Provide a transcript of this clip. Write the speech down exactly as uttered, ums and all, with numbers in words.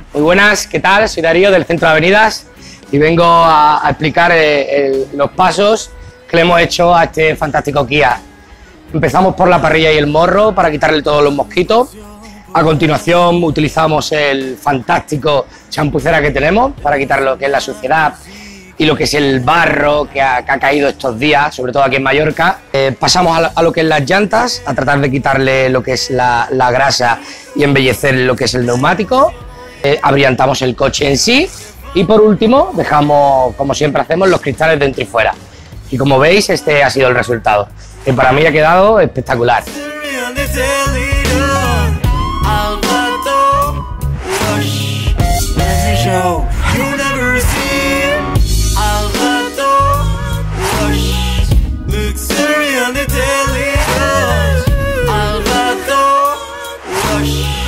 Muy buenas, ¿qué tal? Soy Darío del Centro de Avenidas y vengo a, a explicar eh, el, los pasos que le hemos hecho a este fantástico Kia. Empezamos por la parrilla y el morro para quitarle todos los mosquitos. A continuación utilizamos el fantástico champucera que tenemos para quitar lo que es la suciedad y lo que es el barro que ha, que ha caído estos días, sobre todo aquí en Mallorca. Eh, pasamos a lo, a lo que es las llantas, a tratar de quitarle lo que es la, la grasa y embellecer lo que es el neumático. Eh, abrillantamos el coche en sí y por último dejamos, como siempre hacemos, los cristales dentro y fuera. Y como veis, este ha sido el resultado, que para mí ha quedado espectacular. Luxury on the daily. Alvato,